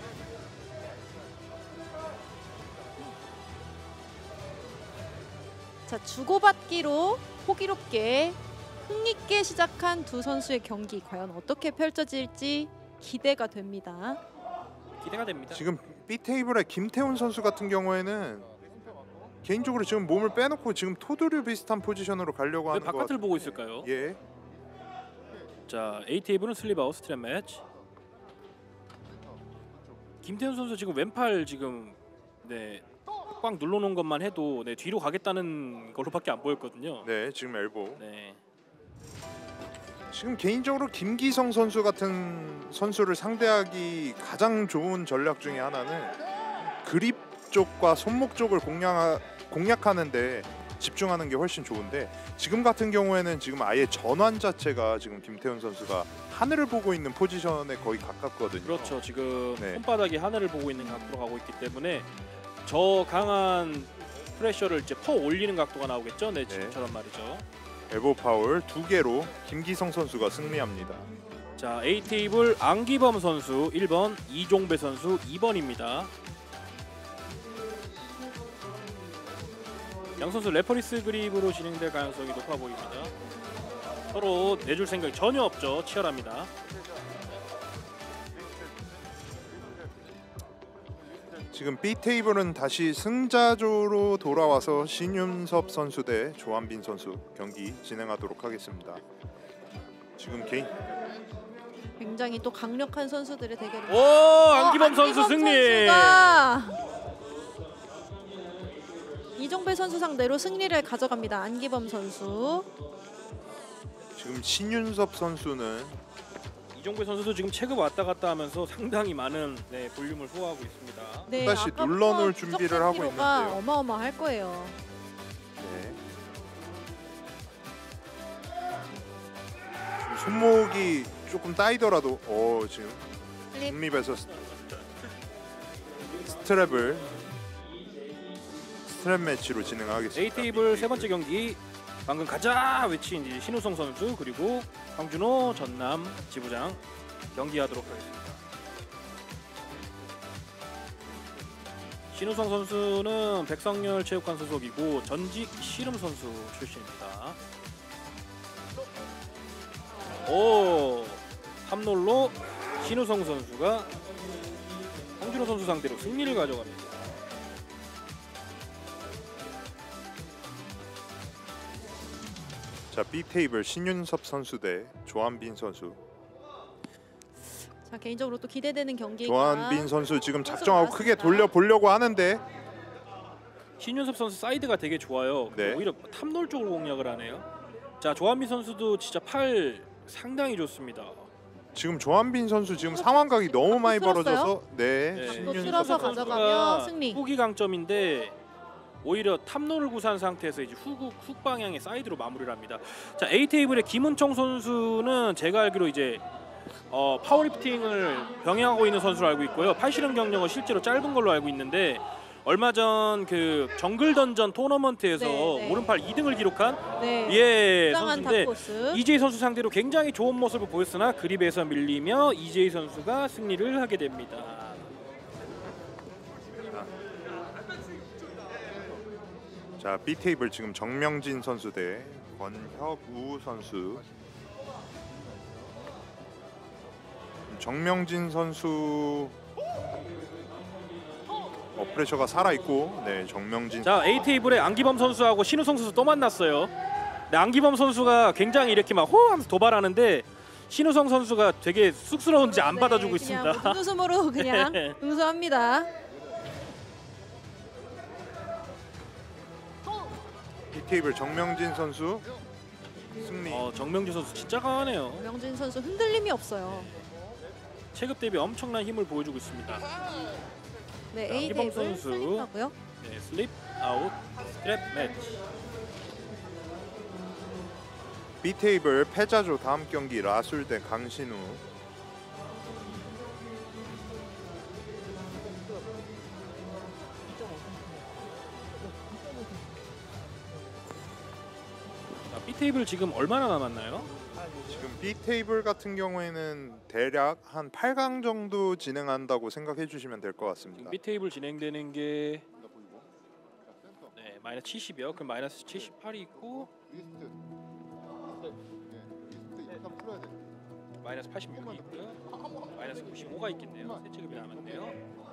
자 주고받기로 호기롭게 흥있게 시작한 두 선수의 경기 과연 어떻게 펼쳐질지 기대가 됩니다. 기대가 됩니다. 지금 B 테이블의 김태훈 선수 같은 경우에는 개인적으로 지금 몸을 빼놓고 지금 토두류 비슷한 포지션으로 가려고 왜 하는 것 바깥을 같아요. 보고 있을까요? 예. 자, A 테이블은 슬립아웃 스트랩 매치. 김태훈 선수 지금 왼팔 지금 네. 꽉 눌러놓은 것만 해도 네, 뒤로 가겠다는 걸로밖에 안 보였거든요. 네, 지금 엘보. 네. 지금 개인적으로 김기성 선수 같은 선수를 상대하기 가장 좋은 전략 중에 하나는 그립 쪽과 손목 쪽을 공략 공략하는데 집중하는 게 훨씬 좋은데 지금 같은 경우에는 지금 아예 전환 자체가 지금 김태훈 선수가 하늘을 보고 있는 포지션에 거의 가깝거든요. 그렇죠. 지금 네. 손바닥이 하늘을 보고 있는 각도로 가고 있기 때문에 저 강한 프레셔를 이제 퍼 올리는 각도가 나오겠죠. 네, 네. 지금처럼 말이죠. 엘보 파울 두 개로 김기성 선수가 승리합니다. 자, A 테이블 안기범 선수 일 번, 이종배 선수 이 번입니다. 양 선수 레퍼리스 그립으로 진행될 가능성이 높아 보입니다. 서로 내줄 생각이 전혀 없죠. 치열합니다. 지금 B 테이블은 다시 승자조로 돌아와서 신윤섭 선수 대 조한빈 선수 경기 진행하도록 하겠습니다. 지금 개인 굉장히 또 강력한 선수들의 대결입니다. 오, 안기범 어, 선수 안기범 승리. 선수가 이종배 선수 상대로 승리를 가져갑니다. 안기범 선수. 지금 신윤섭 선수는 이종배 선수도 지금 체급 왔다 갔다 하면서 상당히 많은 네, 볼륨을 소화하고 있습니다. 네, 다시 아까부터 눌러놓을 부족한 준비를 하고 피로가 있는데요. 어마어마할 거예요. 네. 지금 손목이 조금 따이더라도 어 지금 슬립. 중립에서 스- 스트랩을 스트랩 매치로 진행하겠습니다. A 테이블 세 번째 경기 방금 가자 외친 이제 신우성 선수 그리고 황준호 전남 지부장 경기하도록 하겠습니다. 신우성 선수는 백성열 체육관 소속이고 전직 씨름 선수 출신입니다. 오, 탑롤로 신우성 선수가 황준호 선수 상대로 승리를 가져갑니다. 자, B 테이블 신윤섭 선수 대 조한빈 선수. 자, 개인적으로 또 기대되는 경기가 조한빈 선수 지금 선수 작정하고 크게 나왔습니다. 돌려 보려고 하는데 신윤섭 선수 사이드가 되게 좋아요. 네. 오히려 탑롤 쪽으로 공략을 하네요. 자, 조한빈 선수도 진짜 팔 상당히 좋습니다. 지금 조한빈 선수 지금 상황각이 너무 많이 틀었어요? 벌어져서 네, 네. 또 신윤섭 틀어서 선수가 가져가면 승리. 후기 강점인데 오히려 탑롤을 구사한 상태에서 이제 훅, 훅 방향의 사이드로 마무리를 합니다. 자, A 테이블의 김은총 선수는 제가 알기로 이제 어, 파워리프팅을 병행하고 있는 선수로 알고 있고요. 팔씨름 경력은 실제로 짧은 걸로 알고 있는데 얼마 전 그 정글 던전 토너먼트에서 네, 네. 오른팔 이 등을 기록한 네. 예 굉장한 선수인데 닥코스. 이제이 선수 상대로 굉장히 좋은 모습을 보였으나 그립에서 밀리며 이제이 선수가 승리를 하게 됩니다. 자, B 테이블 지금 정명진 선수 대 권혁우 선수. 정명진 선수 어, 프레셔가 살아 있고, 네, 정명진. 자, A 테이블에 안기범 선수하고 신우성 선수 또 만났어요. 네, 안기범 선수가 굉장히 이렇게 막 호하면서 도발하는데 신우성 선수가 되게 쑥스러운지 안 받아주고 네, 그냥 있습니다. 뭐 웃음으로 그냥 네. 응수합니다. B 테이블 정명진 선수 승리. 어, 정명진 선수 진짜 강하네요. 명진 선수 흔들림이 없어요. 체급 대비 엄청난 힘을 보여주고 있습니다. 네, 자, A 이범 테이블 선수. 슬립하고요. 네, 슬립 아웃 스트랩 매치. B 테이블 패자조 다음 경기 라술 대 강신우. 자, B 테이블 지금 얼마나 남았나요? 지금 B 테이블 같은 경우에는 대략 한 팔 강 정도 진행한다고 생각해 주시면 될 것 같습니다. B 테이블 진행되는 게 네, 마이너스 칠십이요. 그럼 마이너스 칠십팔이 있고 리스트. 네, 리스트 일단 풀어야 돼. 마이너스 팔십육이 있고요. 마이너스 구십오가 있겠네요. 세 체급이 남았네요.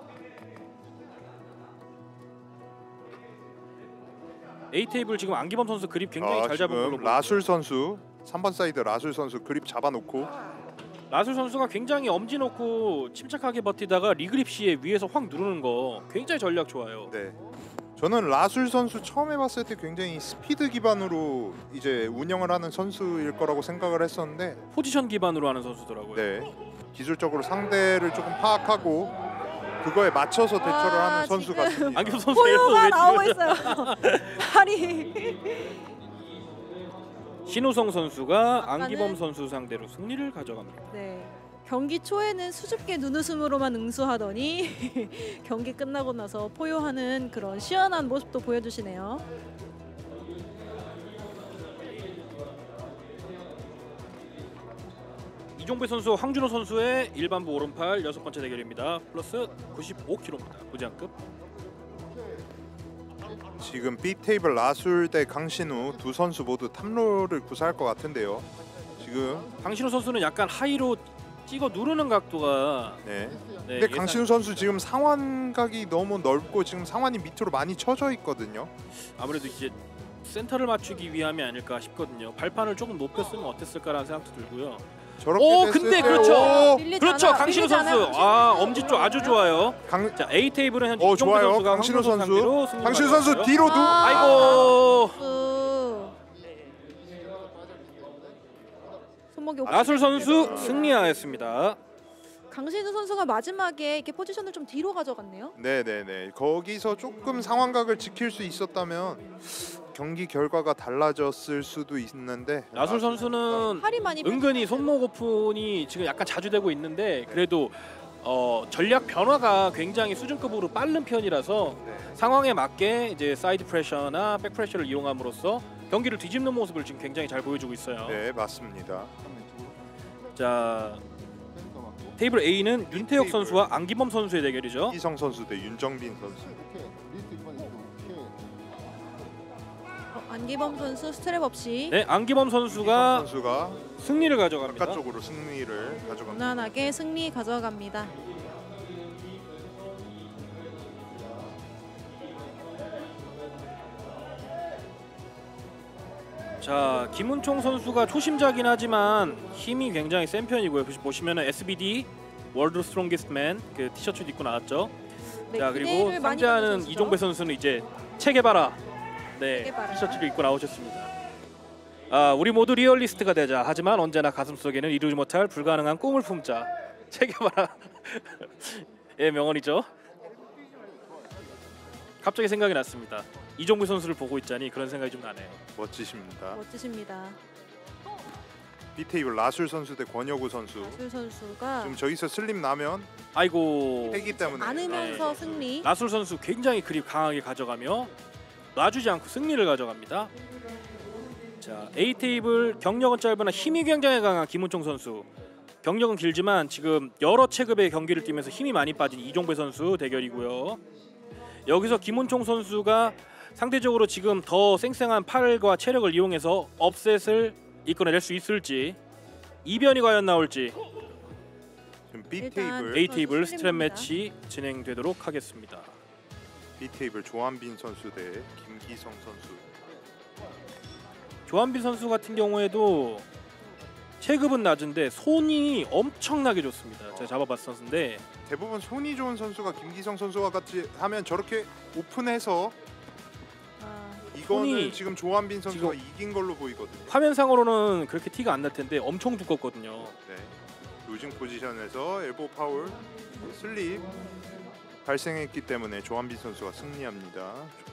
A 테이블 지금 안기범 선수 그립 굉장히 아, 잘 잡은 걸로 지금 보여요. 라술 선수 삼 번 사이드 라술 선수 그립 잡아놓고 라술 선수가 굉장히 엄지 놓고 침착하게 버티다가 리그립 시에 위에서 확 누르는 거 굉장히 전략 좋아요. 네. 저는 라술 선수 처음 해봤을 때 굉장히 스피드 기반으로 이제 운영을 하는 선수일 거라고 생각을 했었는데 포지션 기반으로 하는 선수더라고요. 네. 기술적으로 상대를 조금 파악하고 그거에 맞춰서 대처를 아, 하는 선수 지금 같습니다. 안기범 선수 포유가 왜 나오고 지금 있어요. 팔이. 신우성 선수가 아까는- 안기범 선수 상대로 승리를 가져갑니다. 네. 경기 초에는 수줍게 눈웃음으로만 응수하더니 경기 끝나고 나서 포효하는 그런 시원한 모습도 보여주시네요. 이종배 선수, 황준호 선수의 일반부 오른팔 여섯 번째 대결입니다. 플러스 구십오 킬로그램입니다. 부장급. 지금 B테이블 라술 대 강신우 두 선수 모두 탑롤을 구사할 것 같은데요. 지금 강신호 선수는 약간 하이로 찍어 누르는 각도가 네. 네, 근데 예상- 강신우 선수 지금 상완각이 너무 넓고 지금 상완이 밑으로 많이 쳐져 있거든요. 아무래도 이제 센터를 맞추기 위함이 아닐까 싶거든요. 발판을 조금 높였으면 어땠을까라는 생각도 들고요. 저렇게 오, 됐을 근데 때 그렇죠. 오! 밀리지 그렇죠. 않아요. 강신호 밀리지 않아요. 선수. 아, 엄지 쪽 아주 좋아요. 강 자, A 테이블은 현재 어 이종배 좋아요. 선수가 강신우 황준호 상대로 선수. 승리를 강신우 선수 가져갔고요. 뒤로 두. 아, 아이고. 선수. 손목이 나술 선수 승리하였습니다. 강신우 선수가 마지막에 이렇게 포지션을 좀 뒤로 가져갔네요. 네네네. 거기서 조금 상황각을 지킬 수 있었다면 경기 결과가 달라졌을 수도 있는데 나술 선수는 팔이 많이 은근히 손목 오픈이 지금 약간 자주 되고 있는데 그래도 어, 전략 변화가 굉장히 수준급으로 빠른 편이라서 네. 상황에 맞게 이제 사이드 프레셔나 백 프레셔를 이용함으로써 경기를 뒤집는 모습을 지금 굉장히 잘 보여주고 있어요. 네 맞습니다. 자, 테이블 A는 윤태혁 선수와 안기범 선수의 대결이죠. 이성 선수 대 윤정빈 선수. 오케이. 리스트 이번 이쪽. 오케이. 어, 안기범 선수 스트랩 없이 네, 안기범 이성 선수가 선수가 승리를 가져갑니다. 바깥쪽으로 승리를 가져갑니다. 무난하게 승리 가져갑니다. 자, 김은총 선수가 초심자긴 하지만 힘이 굉장히 센 편이고요. 보시면은 에스비디 월드 스트롱게스트 맨 그 티셔츠도 입고 나왔죠. 네, 자, 그리고 기대를 많이 받는 상대하는 선수죠. 이종배 선수는 이제 체게바라 네 체게바라. 티셔츠를 입고 나오셨습니다. 아, 우리 모두 리얼리스트가 되자. 하지만 언제나 가슴속에는 이루지 못할 불가능한 꿈을 품자. 체게바라의 명언이죠. 갑자기 생각이 났습니다. 이종배 선수를 보고 있자니 그런 생각이 좀 나네요. 멋지십니다. 멋지십니다. B테이블 라술 선수 대 권혁우 선수. 술 선수가 지금 저기서 슬림 나면 아이고, 패기 때문에 안으면서 승리. 나술 선수 굉장히 그립 강하게 가져가며 놔주지 않고 승리를 가져갑니다. 자, A 테이블 경력은 짧으나 힘이 굉장히 강한 김은총 선수. 경력은 길지만 지금 여러 체급의 경기를 뛰면서 힘이 많이 빠진 이종배 선수 대결이고요. 여기서 김은총 선수가 상대적으로 지금 더 쌩쌩한 팔과 체력을 이용해서 업셋을 이끌어낼 수 있을지, 이변이 과연 나올지 지금 B 일단 테이블 A 테이블 스트랩 슬림입니다. 매치 진행되도록 하겠습니다. B 테이블 조한빈 선수 대 김기성 선수. 조한빈 선수 같은 경우에도 체급은 낮은데 손이 엄청나게 좋습니다. 제가 잡아봤 선수인데 대부분 손이 좋은 선수가 김기성 선수와 같이 하면 저렇게 오픈해서 아, 이거는 손이 지금 조한빈 선수가 지금- 이긴 걸로 보이거든요. 화면상으로는 그렇게 티가 안 날 텐데 엄청 두껍거든요. 네. 요즘 포지션에서 엘보 파울 슬립 발생했기 때문에 조한빈 선수가 승리합니다.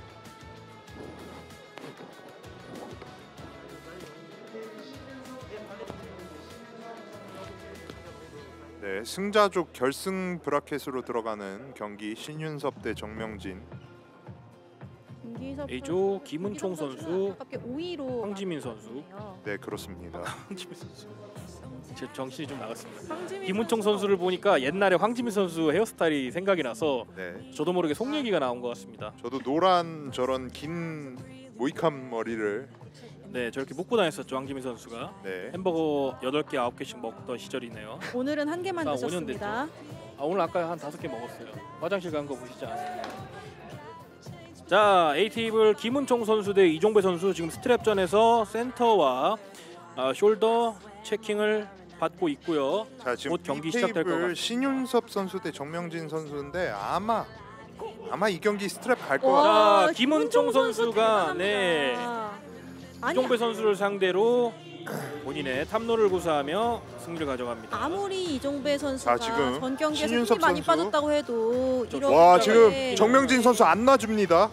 네, 승자족 결승 브라켓으로 들어가는 경기 신윤섭 대 정명진. 김기섭 A조 김은총 김기섭 선수는 선수, 안타깝게 오 위로 황지민 선수. 네, 그렇습니다. 황지민 선수. 제 정신이 좀 나갔습니다. 황지민 김은총 선수. 선수를 보니까 옛날에 황지민 선수 헤어스타일이 생각이 나서 네. 저도 모르게 속 얘기가 나온 것 같습니다. 저도 노란 저런 긴 모이칸 머리를 네, 저렇게 묶고 다녔었죠, 황지민 선수가. 네. 햄버거 여덟 개, 아홉 개씩 먹던 시절이네요. 오늘은 한 개만 아, 오 년 드셨습니다. 아, 오늘 아까 한 다섯 개 먹었어요. 화장실 간 거 보시지 않았어요. 자, A 테이블 김은총 선수 대 이종배 선수 지금 스트랩전에서 센터와 아, 숄더 체킹을 받고 있고요. 자, 지금 곧 경기 B 시작될 것 테이블 같습니다. 신윤섭 선수 대 정명진 선수인데 아마 아마 이 경기 스트랩 갈 것 와, 같아요. 자, 김은총 선수 선수가 대단합니다. 네 아니, 이종배 선수를 상대로 본인의 탐로를 구사하며 승리를 가져갑니다. 아무리 이종배 선수가 자, 지금 전 경기에서 신윤섭 힘이 많이 선수. 빠졌다고 해도 저- 이렇게 와, 지금 정명진 선수 안 놔줍니다.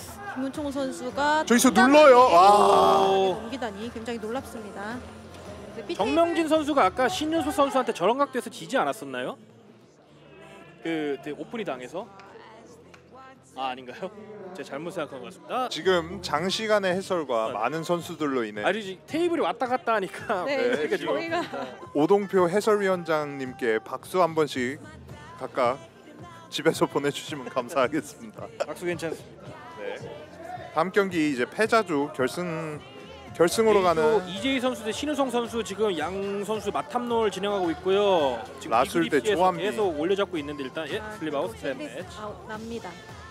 김은총 선수가 저기서 당당하게 눌러요. 와. 넘기다니 굉장히 놀랍습니다. 네, 삐 정명진 선수가 아까 신윤수 선수한테 저런 각도에서 지지 않았었나요? 그, 그 오픈이 당해서? 아 아닌가요? 제가 잘못 생각한 것 같습니다. 지금 장시간의 해설과 아, 많은 선수들로 인해 아니 테이블이 왔다 갔다 하니까 네, 네, 지금 지금. 저희가 오동표 해설위원장님께 박수 한 번씩 각각 집에서 보내주시면 감사하겠습니다. 박수 괜찮습니다. 네. 다음 경기 이제 패자조 결승 결승으로 가는 이재희 선수 대 신우성 선수 지금 양 선수 맞탑롤 진행하고 있고요. 지금 라술 대 이그립시에서 조한비. 계속 올려잡고 있는데 일단 예 아, 슬립아웃 또 스텝 슬립 매치. 아웃 납니다.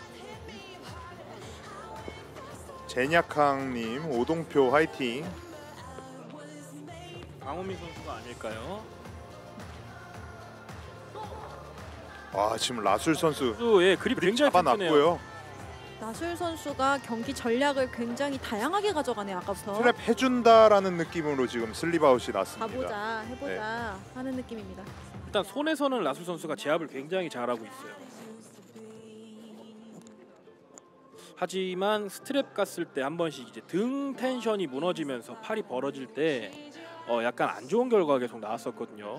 제니악항님 오동표 화이팅. 강호민 선수가 아닐까요? 와 지금 라술 선수 또 예 그립 그립 굉장히 튼튼해요. 잡아놨고요. 나술 선수가 경기 전략을 굉장히 다양하게 가져가네요. 아까부터. 트랩 해준다라는 느낌으로 지금 슬립아웃이 났습니다. 가보자, 해보자 하는 느낌입니다. 일단 손에서는 라술 선수가 제압을 굉장히 잘하고 있어요. 하지만 스트랩 갔을 때 한 번씩 이제 등 텐션이 무너지면서 팔이 벌어질 때 어 약간 안 좋은 결과가 계속 나왔었거든요.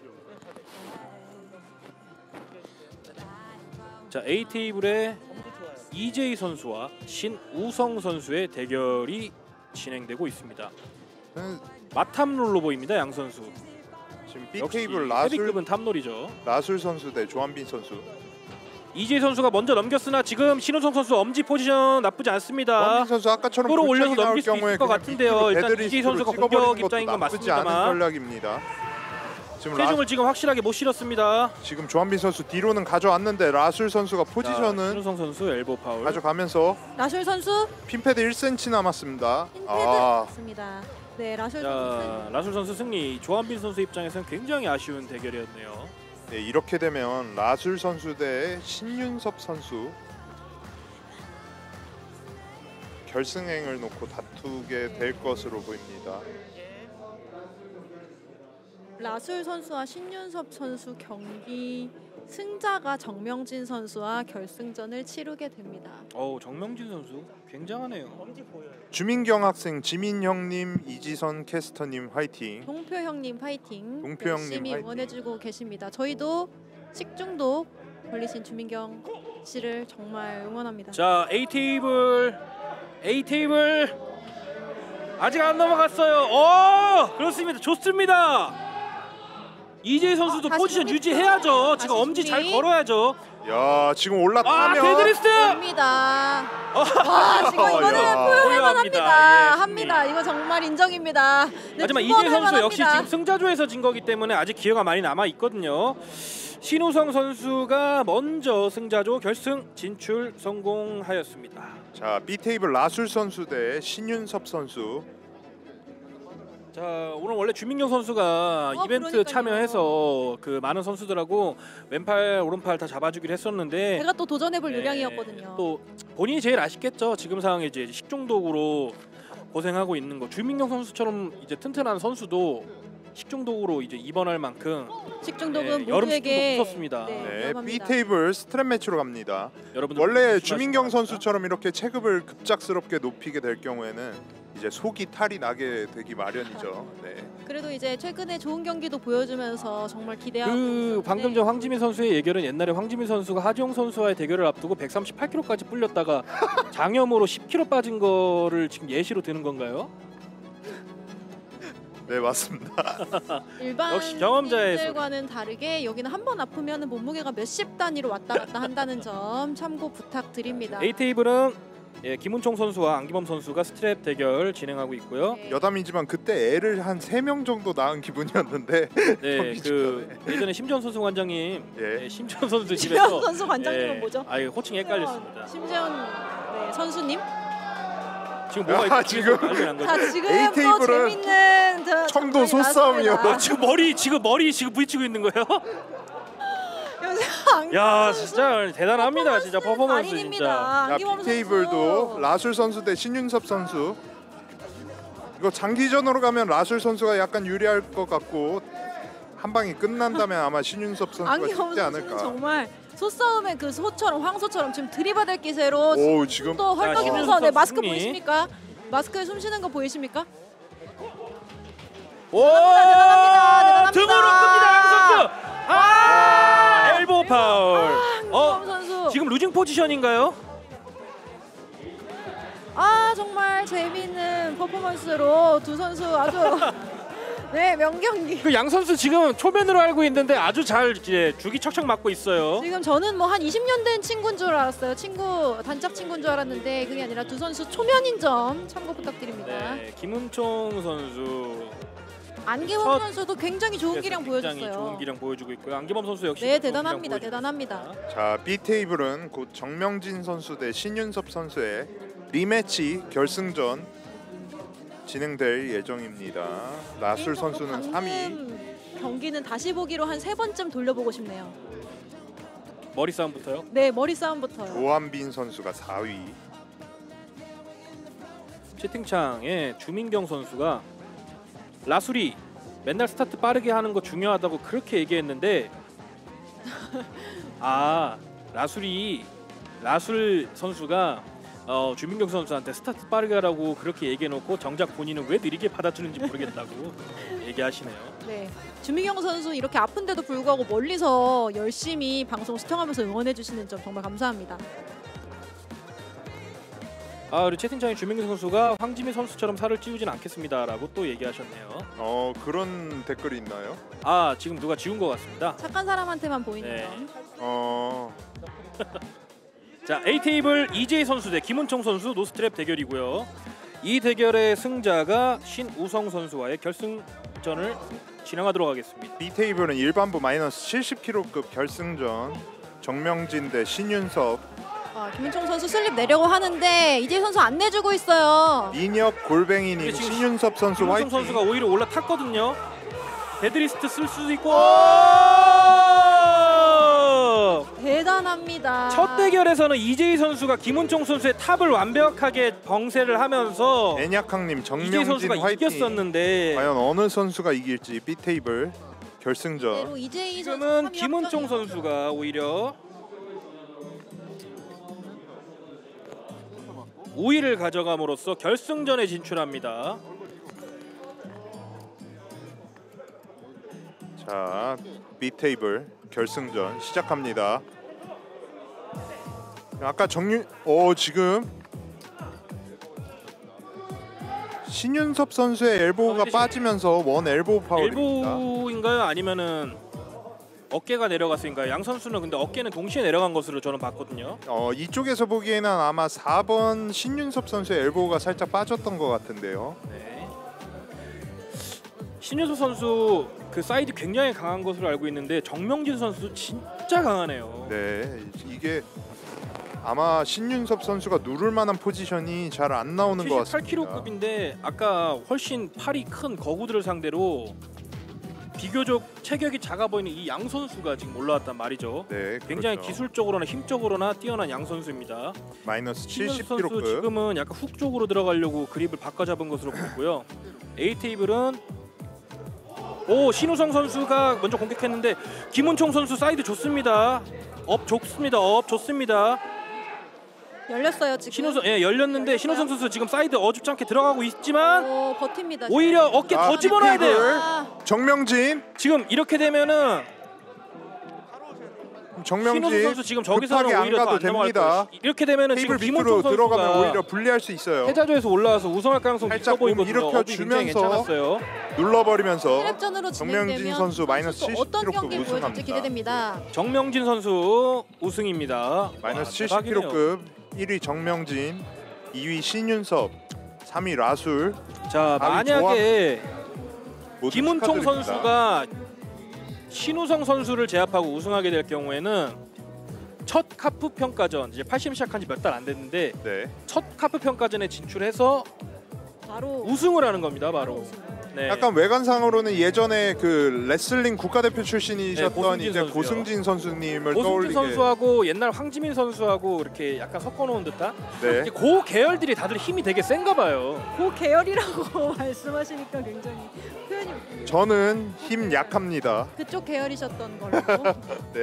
자 A 테이블에 이재희 선수와 신우성 선수의 대결이 진행되고 있습니다. 음, 마탐롤로 보입니다 양 선수. 지금 B 역시 테이블 라술 헤비급은 탑롤이죠. 라술 선수 대 조한빈 선수. 이재희 선수가 먼저 넘겼으나 지금 신우성 선수 엄지 포지션 나쁘지 않습니다. 조한빈 선수 아까처럼 끌어 올려서 불짝이 나올 넘길 수 있을 경우에 것 그냥 같은데요. 밑으로 일단 데드리스트로 이재희 선수가 찍어버리는 공격 것도 입장인 건 나쁘지 않은 맞습니다만 전략입니다. 지금 체중을 라, 지금 확실하게 못 실었습니다. 지금 조한빈 선수 뒤로는 가져왔는데 라술 선수가 자, 포지션은 신우성 선수 엘보 파울. 가져가면서 라술 선수 핀패드 일 센티미터 남았습니다. 핀패드 아, 있습니다. 네, 라술 자 선수. 라술 선수 승리. 조한빈 선수 입장에서는 굉장히 아쉬운 대결이었네요. 네, 이렇게 되면 라술 선수 대 신윤섭 선수 결승행을 놓고 다투게 될 것으로 보입니다. 라술 선수와 신윤섭 선수 경기 승자가 정명진 선수와 결승전을 치르게 됩니다. 어우 정명진 선수 굉장하네요. 주민경 학생, 지민형님, 이지선 캐스터님 화이팅. 동표 형님 파이팅. 동표 형님 열심히 파이팅. 응원해주고 계십니다. 저희도 식중독 걸리신 주민경 씨를 정말 응원합니다. 자 A 테이블 A 테이블 아직 안 넘어갔어요. 어 그렇습니다. 좋습니다. 이재희 선수도 어, 다시 포지션 준비. 유지해야죠. 지금 다시 엄지 잘 준비. 걸어야죠. 야 지금 아 올라타면 데드리스트. 됩니다. 와 지금 이거는 야. 포용할만 포용합니다. 합니다. 예, 합니다. 이거 정말 인정입니다. 네, 하지만 두 번 이재희 선수 할만 역시 합니다. 지금 승자조에서 진 거기 때문에 아직 기회가 많이 남아 있거든요. 신우성 선수가 먼저 승자조 결승 진출 성공하였습니다. 자 B 테이블 라술 선수 대 신윤섭 선수. 자 오늘 원래 주민경 선수가 어, 이벤트 그러니까요. 참여해서 그 많은 선수들하고 왼팔 오른팔 다 잡아주기로 했었는데 제가 또 도전해볼 네, 요량이었거든요. 또 본인이 제일 아쉽겠죠. 지금 상황에 이제 식중독으로 고생하고 있는 거. 주민경 선수처럼 이제 튼튼한 선수도 식중독으로 이제 입원할 만큼 식중독은 네, 여름 모두에게 식중독 무섭습니다. 네, 네 B 위험합니다. 테이블 스트랩 매치로 갑니다. 여러분들 원래 조심하시기 주민경 바랍니다. 선수처럼 이렇게 체급을 급작스럽게 높이게 될 경우에는 이제 속이 탈이 나게 되기 마련이죠. 네. 그래도 이제 최근에 좋은 경기도 보여주면서 정말 기대하고 그 있었는데 방금 전 황지민 선수의 예결은 옛날에 황지민 선수가 하지용 선수와의 대결을 앞두고 백삼십팔 킬로그램까지 불렸다가 장염으로 십 킬로그램 빠진 거를 지금 예시로 드는 건가요? 네 맞습니다. 일반 역시 경험자의 들과는 다르게 여기는 한 번 아프면 몸무게가 몇십 단위로 왔다 갔다 한다는 점 참고 부탁드립니다. A 테이블은 예, 김은총 선수와 안기범 선수가 스트랩 대결 진행하고 있고요. 네. 여담이지만 그때 애를 한 세 명 정도 낳은 기분이었는데 네, 경기 그 예전에 심지원 선수 관장님, 예. 예, 심지원 선수 심재원 집에서 선수 관장님은 예, 뭐죠? 아유 호칭이 헷갈렸습니다. 심재원 네, 선수님? 지금 뭐가 아, 있지? 지금 난리 난 거죠? 자 지금 A 또 테이블은 재밌는 저 청도 장면이 소싸움이요. 나왔습니다. 아, 지금 머리 지금 머리 지금 부딪히고 있는 거예요? 요새 안기범 야 선수 진짜 대단합니다. 진짜 퍼포먼스 진짜. 달인입니다. 자 안기범 B 테이블도 선수. 라술 선수 대 신윤섭 선수. 이거 장기전으로 가면 라술 선수가 약간 유리할 것 같고 한 방이 끝난다면 아마 신윤섭 선수가 안기범 쉽지 선수는 않을까. 정말 소싸움의 그 소처럼 황소처럼 지금 들이받을 기세로 오 지금 또 헐떡이면서 신윤섭 네, 마스크 승리. 보이십니까? 마스크에 숨 쉬는 거 보이십니까? 오! 대단합니다. 대단합니다. 등으로 끕니다. 양 선수. 아! 엘보 파울. 황금 선수. 지금 루징 포지션인가요? 아 정말 재미있는 퍼포먼스로 두 선수 아주 네 명경기. 그 양 선수 지금 초면으로 알고 있는데 아주 잘 이제 주기 척척 맞고 있어요. 지금 저는 뭐 한 이십 년 된 친구인 줄 알았어요. 친구 단짝 친구인 줄 알았는데 그게 아니라 두 선수 초면인 점 참고 부탁드립니다. 네, 김은총 선수 안기범 첫- 선수도 굉장히 좋은 기량 굉장히 보여줬어요. 좋은 기량 보여주고 있고요. 안기범 선수 역시 네 좋은 대단합니다. 기량 보여주고 대단합니다. 있습니다. 자, B 테이블은 곧 정명진 선수 대 신윤섭 선수의 리매치 결승전 진행될 예정입니다. 라술 선수는 삼 위. 방금 경기는 다시 보기로 한 세 번쯤 돌려보고 싶네요. 머리 싸움부터요. 네 머리 싸움부터요. 조한빈 선수가 사 위. 채팅창에 주민경 선수가 라술이 맨날 스타트 빠르게 하는 거 중요하다고 그렇게 얘기했는데 아 라술이 라술 선수가 어, 주민경 선수한테 스타트 빠르게 하라고 그렇게 얘기해놓고 정작 본인은 왜 느리게 받아주는지 모르겠다고 얘기하시네요. 네 주미경 선수 이렇게 아픈데도 불구하고 멀리서 열심히 방송 시청하면서 응원해 주시는 점 정말 감사합니다. 아 그리고 채팅창에 주민경 선수가 황지민 선수처럼 살을 찌우진 않겠습니다라고 또 얘기하셨네요. 어, 그런 댓글이 있나요? 아 지금 누가 지운 것 같습니다. 착한 사람한테만 보이는 네. 점. 어, 자 A 테이블 이재희 선수 대 김은총 선수 노스트랩 대결이고요. 이 대결의 승자가 신우성 선수와의 결승전을 진행하도록 하겠습니다. B 테이블은 일반부 마이너스 칠십 킬로그램급 결승전 정명진 대 신윤섭. 아, 김은총 선수 슬립 내려고 하는데 이재 선수 안 내주고 있어요. 민혁 골뱅이님 근데 지금 신윤섭 선수 김은총 화이팅. 선수가 오히려 올라탔거든요. 데드리스트 쓸 수도 있고 대단합니다. 첫 대결에서는 이재희 선수가 김은총 선수의 탑을 완벽하게 봉쇄를 하면서 애냐캉님 이재희 정명진 선수가 화이팅. 이겼었는데 과연 어느 선수가 이길지 B 테이블 결승전. 대로 이재희 선수 지금은 삼 위 김은총 확정이에요. 선수가 오히려 오 위를 가져감으로써 결승전에 진출합니다. 자, B 테이블 결승전 시작합니다. 아까 정윤 어 지금 신윤섭 선수의 엘보가 어, 근데 지금 빠지면서 원 엘보 파울입니다. 엘보인가요? 아니면은 어깨가 내려갔으니까요. 양 선수는 근데 어깨는 동시에 내려간 것으로 저는 봤거든요. 어 이쪽에서 보기에는 아마 사 번 신윤섭 선수의 엘보가 살짝 빠졌던 것 같은데요. 네. 신윤수 선수 그 사이드 굉장히 강한 것으로 알고 있는데 정명진 선수 진짜 강하네요. 네, 이게 아마 신윤섭 선수가 누를 만한 포지션이 잘 안 나오는 것 칠십팔 같습니다. 킬로급인데 아까 훨씬 팔이 큰 거구들을 상대로 비교적 체격이 작아 보이는 이 양 선수가 지금 올라왔단 말이죠. 네, 굉장히 그렇죠. 기술적으로나 힘적으로나 뛰어난 양 선수입니다. 마이너스 신윤수 칠십 선수 킬로급. 지금은 약간 훅 쪽으로 들어가려고 그립을 바꿔 잡은 것으로 보이고요. A 테이블은 오 신우성 선수가 먼저 공격했는데 김은총 선수 사이드 좋습니다. 업 좋습니다. 업 좋습니다. 열렸어요 지금. 신우성 예 열렸는데 신우성 선수 지금 사이드 어줍지 않게 들어가고 있지만 오, 버팁니다. 오히려 어깨 아, 더 집어넣어야 돼요. 아, 정명진, 지금 이렇게 되면은 정명진 신우성 선수 지금 저기서는 급하게 안 오히려 더 가도 안 넘어갈 됩니다. 거예요. 이렇게 되면은 테이블 지금 밑으로 김은총 들어가면 선수가 오히려 불리할 수 있어요. 패자조에서 올라와서 우승할 가능성이 있어 살짝 몸 보이거든요. 일으켜 업이 굉장히 주면서 괜찮았어요. 눌러버리면서 트랩전으로 정명진 진행되면 선수 마이너스 또 어떤 칠십 경기 킬로급 보여줄지 우승합니다. 기대됩니다. 정명진 선수 우승입니다. 마이너스 와, 칠십 대박이네요. 킬로급 일 위 정명진, 이 위 신윤섭, 삼 위 라술. 자 아, 만약에 모두 김은총 축하드립니다. 선수가 신우성 선수를 제압하고 우승하게 될 경우에는 첫 카프 평가전 이제 팔 심 시작한 지 몇 달 안 됐는데 네. 첫 카프 평가전에 진출해서 바로 우승을 하는 겁니다. 바로. 네. 약간 외관상으로는 예전에 그 레슬링 국가대표 출신이셨던 네, 고승진 이제 선수요. 고승진 선수님을 고승진 떠올리게. 선수하고 옛날 황지민 선수하고 이렇게 약간 섞어놓은 듯한 네. 이게 그 계열들이 다들 힘이 되게 센가 봐요. 그 계열이라고 말씀하시니까 굉장히 표현이 웃기네요. 저는 힘 약합니다. 그쪽 계열이셨던 걸로. 네.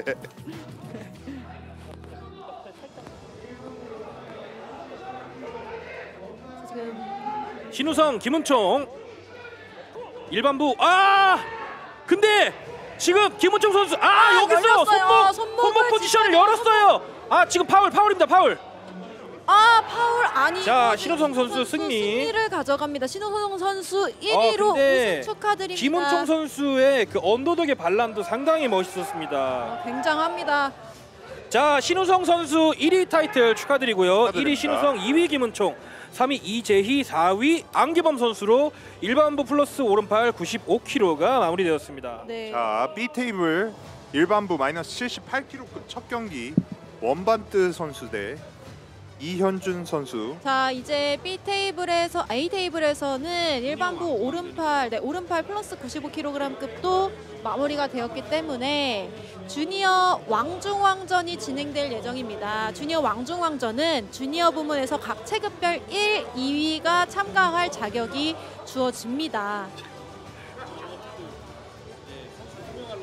지금 신우성, 김은총 일반부 아 근데 지금 김은총 선수 아, 아, 여기서 열렸어요. 손목 손목을 손목 포지션을 지금 열었어요. 아 지금 파울 파울입니다 파울. 아 파울 아니고 자, 신우성 선수 승리. 승리를 가져갑니다. 신우성 선수 일 위로 근데 우승 축하드립니다. 김은총 선수의 그 언더독의 반란도 상당히 멋있었습니다. 어, 굉장합니다. 자 신우성 선수 일 위 타이틀 축하드리고요. 일 위 축하드립니다. 신우성, 이 위 김은총, 삼 위 이재희, 사 위 안기범 선수로 일반부 플러스 오른팔 구십오 킬로그램가 마무리되었습니다. 네. 자, B 테이블 일반부 마이너스 칠십팔 킬로그램 첫 경기 원반트 선수 대 이현준 선수. 자 이제 B 테이블에서 A 테이블에서는 일반부 오른팔, 네, 오른팔 플러스 구십오 킬로그램급도 마무리가 되었기 때문에 주니어 왕중왕전이 진행될 예정입니다. 주니어 왕중왕전은 주니어 부문에서 각 체급별 일, 이 위가 참가할 자격이 주어집니다.